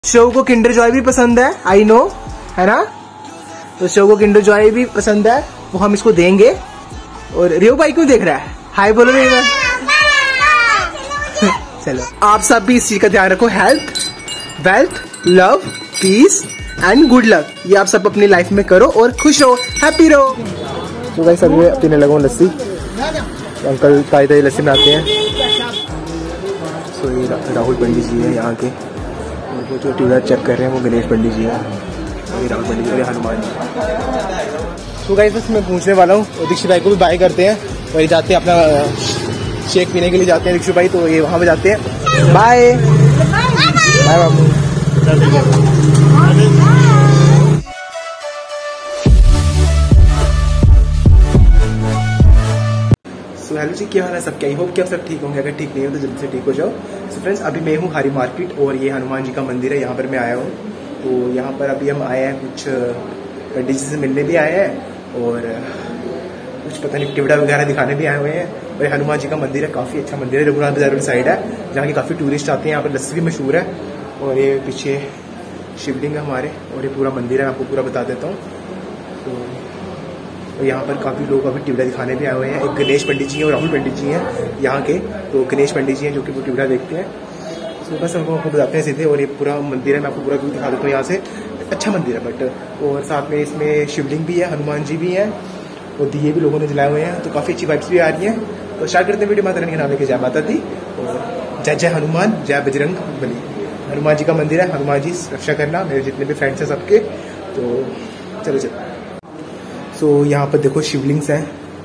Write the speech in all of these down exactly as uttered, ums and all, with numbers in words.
Show को Kinder Joy भी पसंद है, आई नो, है ना। तो शो को किंडर जॉय भी पसंद है, वो हम इसको देंगे। और रियो भाई क्यों देख रहा है, हाय बोलो नहीं मैं। चलो आप सब भी इस चीज का ध्यान रखो, health, wealth, love, peace and good luck, ये आप सब अपनी लाइफ में करो और खुश रहो, हैप्पी रहो। तो भाई सब पीने लगो लस्सी, अंकल ताई ताई लस्सी बनाते हैं। तो ये राहुल पंडित जी है यहाँ के, और वो जो ट्यूबलाइट चेक कर रहे हैं वो गणेश पंडित जी है, ये राहुल पंडित जी, हनुमान जी। तो गाइस बस मैं पूछने वाला हूँ, और दीक्षित भाई को भी बाय करते हैं, वही जाते हैं अपना शेक पीने के लिए जाते हैं दीक्षित भाई, तो ये वहाँ पे जाते हैं। बाय बाय बाबू। सो हेलो जी, क्या हाल है सबके, आई होप कि आप सब ठीक होंगे, अगर ठीक नहीं हो तो जल्दी से ठीक हो जाओ। सो फ्रेंड्स अभी मैं हूँ हरी मार्केट, और ये हनुमान जी का मंदिर है, यहाँ पर मैं आया हूँ। तो यहाँ पर अभी हम आए हैं, कुछ पंडित जी से मिलने भी आए हैं, और कुछ पता नहीं टिवड़ा वगैरह दिखाने भी आए हुए हैं। और ये हनुमान जी का मंदिर है, काफ़ी अच्छा मंदिर है, रघुनाथ बाजार वाली साइड है, जहाँ की काफ़ी टूरिस्ट आते हैं। यहाँ पर लस्सी भी मशहूर है, और ये पीछे शिवलिंग है हमारे, और ये पूरा मंदिर है, आपको पूरा बता देता हूँ। तो और यहाँ पर काफ़ी लोग अभी टिवड़ा दिखाने भी आए हुए हैं। एक गणेश पंडित जी हैं और राहुल पंडित जी हैं यहाँ के, तो गणेश पंडित जी हैं जो कि वो टिवड़ा देखते हैं। तो बस हमको आपको बताते हैं सीधे, और ये पूरा मंदिर है, मैं आपको पूरा व्यू दिखा देता हूँ यहाँ से। अच्छा मंदिर है बट, और साथ में इसमें शिवलिंग भी है, हनुमान जी भी हैं, और दिए भी लोगों ने जलाए हुए हैं, तो काफ़ी अच्छी वाइब्स भी आ रही हैं। तो स्टार्ट करते हैं वीडियो, माता रानी के नाम लेके जय माता दी, और जय जय हनुमान, जय बजरंग बली। हनुमान जी का मंदिर है, हनुमान जी रक्षा करना, मेरे जितने भी फ्रेंड्स हैं सबके। तो चलो चलो। तो यहाँ पर देखो शिवलिंग्स हैं,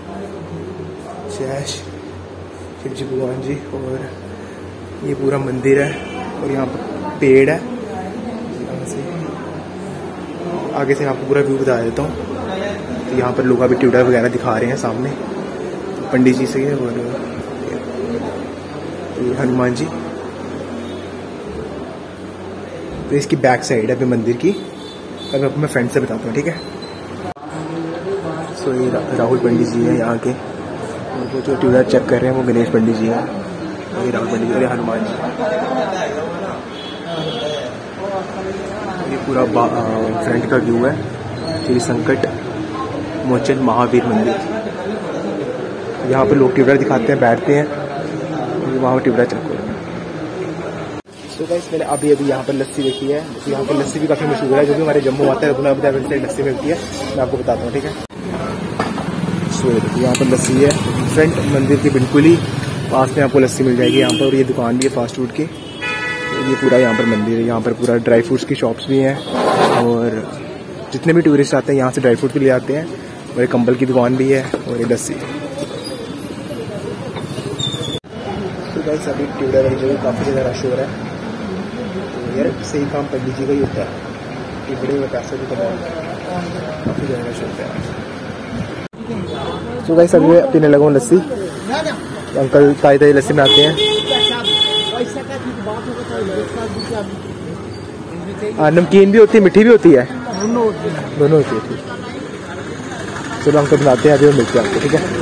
जय शिव जी भगवान जी, और ये पूरा मंदिर है, और यहाँ पर पेड़ है। यहाँ से आगे से आपको पूरा व्यू बता देता हूँ। तो यहाँ पर लोग अभी ट्यूडर वगैरह दिखा रहे हैं सामने, तो पंडित जी से, और ये हनुमान जी। तो इसकी बैक साइड है अभी मंदिर की, अब आपको मैं फ्रेंड से बताता हूँ, ठीक है। तो ये राहुल पंडित जी हैं यहाँ के, और वो जो ट्यूबलाइट चेक कर रहे हैं वो गणेश पंडित जी हैं, ये राहुल पंडित जी, हनुमान जी। ये पूरा फ्रंट का व्यू है, श्री संकट मोचन महावीर मंदिर। यहाँ पे लोग ट्यूबलाइट दिखाते हैं, बैठते हैं, वहाँ पर ट्यूबलाइट चेक कर रहे हैं। तो गाइस मैंने अभी अभी यहाँ पर लस्सी देखी है, तो यहाँ पर लस्सी भी काफ़ी मशहूर है, जो भी हमारे जम्मू आता है रघुनाथ बाजार से लस्सी मिलती है, मैं आपको बताता हूँ, ठीक है। यहाँ पर लस्सी है, फ्रंट मंदिर के बिल्कुल ही पास में आपको लस्सी मिल जाएगी यहाँ पर, और ये दुकान भी है फास्ट फूड की। तो ये पूरा यहाँ पर मंदिर है, यहाँ पर पूरा ड्राई फ्रूट्स की शॉप्स भी हैं, और जितने भी टूरिस्ट आते हैं यहाँ से ड्राई फ्रूट भी ले आते हैं, और एक कंबल की दुकान भी है, और ये लस्सी। तो गाइस अभी ट्यूडा वाली जगह काफ़ी ज़्यादा रश हो रहा है, तो यार सही काम पंडित जी का ही होता है, टिकड़े में पैसे भी कमाओ, काफ़ी ज़्यादा रश होता है। तो गाइस अभी मैं पीने लगा हूँ लस्सी, अंकल ताई ताई लस्सी बनाते हैं। नमकीन भी होती है, मीठी भी होती है, दोनों होती है। चलो अंकल बनाते हैं, अभी हम मिलते हैं आपको, ठीक है।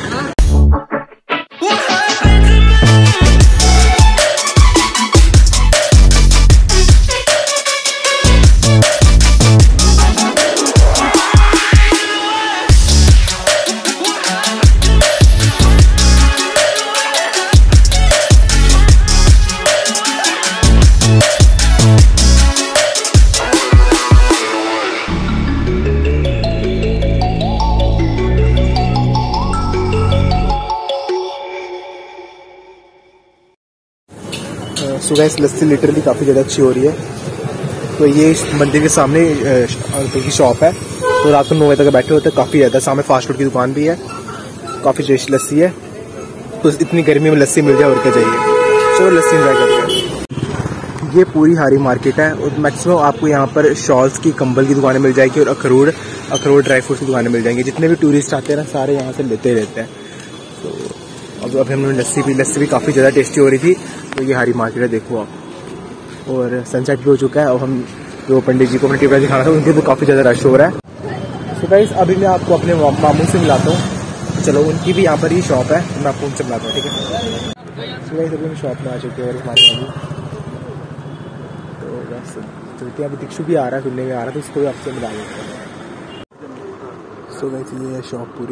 सो गाइस लस्सी लिटरली काफ़ी ज़्यादा अच्छी हो रही है। तो ये इस मंदिर के सामने अंकल की शॉप है, तो रात को नौ बजे तक बैठे होते हैं, काफ़ी ज़्यादा। सामने फास्ट फूड की दुकान भी है, काफ़ी टेस्टी लस्सी है, तो इतनी गर्मी में लस्सी मिल जाए और क्या चाहिए। चलो लस्सी एंजॉय करते हैं। ये पूरी हरी मार्केट है, और मैक्सिमम आपको यहाँ पर शॉल्स की, कंबल की दुकानें मिल जाएगी, और अखरोट अखरोट ड्राई फ्रूट की दुकानें मिल जाएंगी। जितने भी टूरिस्ट आते हैं ना, सारे यहाँ से लेते रहते हैं। तो अब अभी हमने लस्सी भी लस्सी भी काफ़ी ज़्यादा टेस्टी हो रही थी। तो ये हरी मार्केट है, देखो आप, और सनसेट भी हो चुका है। और हम जो पंडित जी को अपने टिवड़ा दिखाना था, उनके तो काफ़ी ज़्यादा रश हो रहा है। तो गाइस अभी मैं आपको अपने मामू से मिलाता हूँ, चलो उनकी भी यहाँ पर ही शॉप है, मैं आपको उनसे मिलाता हूँ, ठीक है। तो गाइस अभी हम शॉप में आ चुके हैं, और हमारे मामू, तो चलते हैं। अभी दीक्षु भी आ रहा है, सुनने में आ रहा है, तो उसको भी आपसे मिला देते हैं। सो गाइस ये है शॉप पूरी।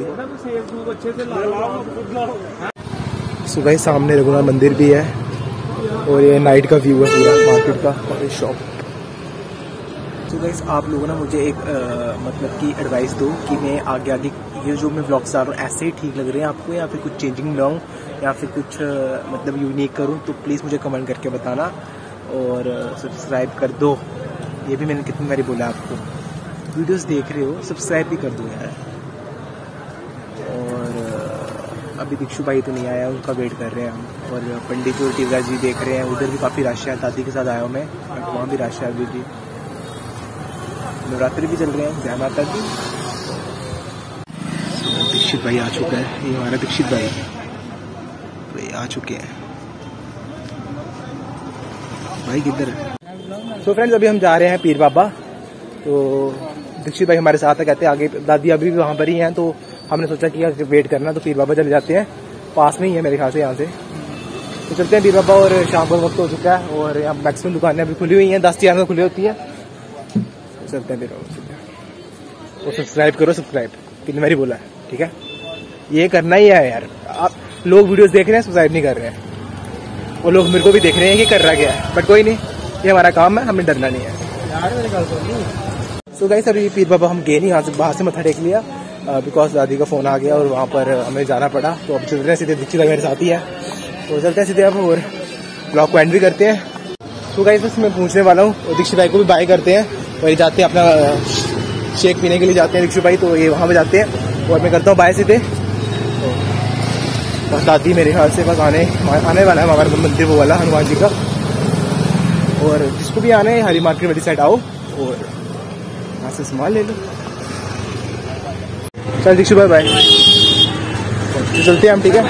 सो गाइस सामने रघुनाथ मंदिर भी है और ये नाइट का व्यू है पूरा मार्केट का और ये शॉप। तो गाइस आप लोगों ना मुझे एक आ, मतलब कि एडवाइस दो कि मैं आगे आगे ये जो मैं ब्लॉग्स आ रहा हूँ ऐसे ही ठीक लग रहे हैं आपको, या फिर कुछ चेंजिंग लाऊं, या फिर कुछ आ, मतलब यूनिक करूँ, तो प्लीज़ मुझे कमेंट करके बताना और सब्सक्राइब कर दो। ये भी मैंने कितनी बारी बोला आपको, वीडियोस देख रहे हो सब्सक्राइब भी कर दो यार। और आ, अभी दीक्षु भाई तो नहीं आया, उनका वेट कर रहे हैं हम। और पंडित और टीवरा जी देख रहे हैं, उधर भी काफ़ी रश है। दादी के साथ आया हूँ मैं, बट वहाँ भी रश है अभी भी। नवरात्रि भी चल रहे हैं, जय माता दी। दीक्षित भाई आ चुका है, ये हमारा दीक्षित भाई भाई आ चुके हैं। भाई किधर है? सो फ्रेंड्स अभी हम जा रहे हैं पीर बाबा। तो दीक्षित भाई हमारे साथ है, कहते हैं आगे दादी अभी भी वहाँ पर ही हैं, तो हमने सोचा कि वेट करना, तो पीर बाबा चले जाते हैं। पास में ही है मेरे ख्याल से यहाँ से, तो चलते हैं पीर बाबा। और शाम को वक्त हो चुका है और यहाँ मैक्सिमम दुकानें अभी खुली हुई हैं, दस ग्यारह खुली होती हैं। चलते हैं फिर। और सब्सक्राइब करो, सब्सक्राइब कितनी बारी बोला है, ठीक है? ये करना ही है यार। आप लोग वीडियोस देख रहे हैं, सब्सक्राइब नहीं कर रहे हैं। वो लोग मेरे को भी देख रहे हैं कि कर रहा क्या है, बट कोई नहीं, ये हमारा काम है, हमें डरना नहीं है यार। मेरे ख्याल से सो गाइस अभी पीर बाबा हम गए नहीं, यहाँ से बाहर से मत्था टेक लिया बिकॉज दादी का फोन आ गया और वहाँ पर हमें जाना पड़ा। तो अब चल रहे हैं सीधे, दीक्षित भाई मेरे साथ ही है, तो चलते हैं सीधे अब और ब्लॉग को एंड भी करते हैं। तो गाइस बस मैं पूछने वाला हूँ, और दीक्षित भाई को भी बाय करते हैं। और ये जाते हैं अपना शेक पीने के लिए जाते हैं दीक्षित भाई, तो ये वहाँ पे जाते हैं और मैं करता हूँ बाय सीधे। तो बस दादी मेरे ख्याल से बस आने आने वाला है हमारा मंदिर वो वाला हनुमान जी का। और जिसको भी आना है हरी मार्केट वाली साइड आओ और यहाँ से सामान ले लो। चल दीक्षित भाई बाय, तो चलते हैं हम, ठीक है?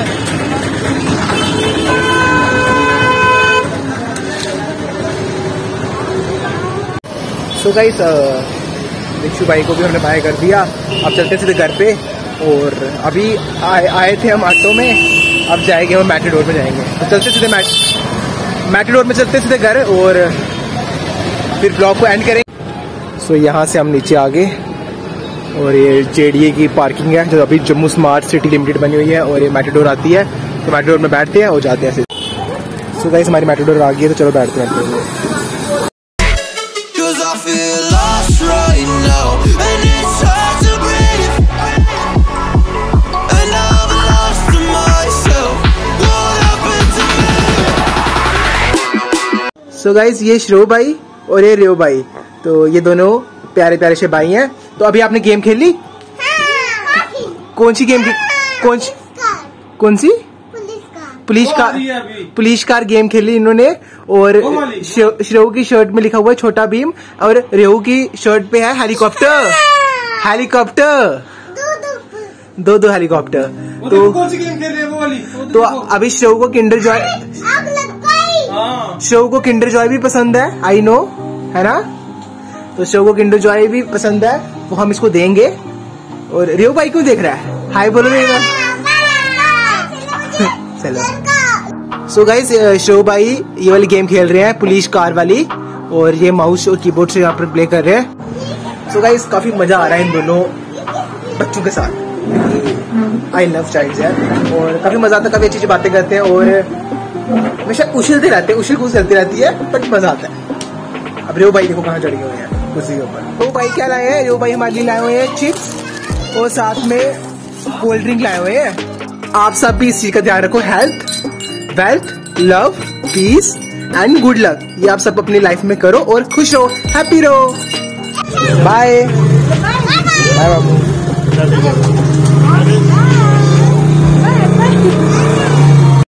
तो गाइस दीक्षित भाई को भी हमने बाय कर दिया। अब चलते सीधे घर पे। और अभी आए आए थे हम ऑटो में, अब जाएंगे हम मैट्रिडोर में जाएंगे। तो चलते सीधे मैट मैट्रिडोर में चलते सीधे घर और फिर ब्लॉग को एंड करेंगे। सो so, यहाँ से हम नीचे आ गए और ये जेडीए की पार्किंग है जो अभी जम्मू स्मार्ट सिटी लिमिटेड बनी हुई है, और ये मैट्रिडोर आती है, तो मैट्रिडोर में बैठते हैं और जाते हैं। सो गाइस हमारी मैट्रिडोर आ गई है, तो चलो बैठते हैं। feel lost right now and it's hard to breathe and I've lost to myself, what happened to me? So guys ये श्रो भाई और ये रेव भाई, तो ये दोनों प्यारे प्यारे से भाई हैं। तो अभी आपने गेम खेल ली? कौन सी गेम? कौन सी कौन सी police car police car game खेली इन्होंने। और श्रेऊ की शर्ट में लिखा हुआ है छोटा भीम, और रेहू की शर्ट पे है हेलीकॉप्टर। हेलीकॉप्टर दो दो हेलीकॉप्टर। तो कौन सी गेम खेल रहे हैं वो वाली? तो अभी श्रेऊ को किंडर जॉय श्रेऊ को किंडर जॉय भी पसंद है, आई नो, है ना? तो श्रेऊ को किंडर जॉय भी पसंद है, वो हम इसको देंगे। और रेहू भाई क्यों देख रहा है? हाय बोलो देगा। चलो सो गाइस शो भाई ये वाली गेम खेल रहे हैं, पुलिस कार वाली, और ये माउस और कीबोर्ड से यहाँ पर प्ले कर रहे हैं। सो गाइस काफी मजा आ रहा है इन दोनों बच्चों के साथ। आई लव चाइल्ड यार, और काफी मजा आता है, काफी अच्छी अच्छी बातें करते हैं और हमेशा उछलते रहते हैं, उछल कूद चलती रहती है, बट मजा आता है। अब रेव भाई देखो कहाँ चढ़े हुए हैं कुर्सी के ऊपर। तो भाई क्या लाए हैं? रेव भाई हमारे लिए लाए हुए हैं चिप्स और साथ में कोल्ड ड्रिंक लाए हुए हैं। आप सब भी इस चीज का ध्यान रखो, health, wealth, love, peace and good luck, ये आप सब अपनी लाइफ में करो और खुश रहो, हैप्पी रहो। बाय बाय बाबू।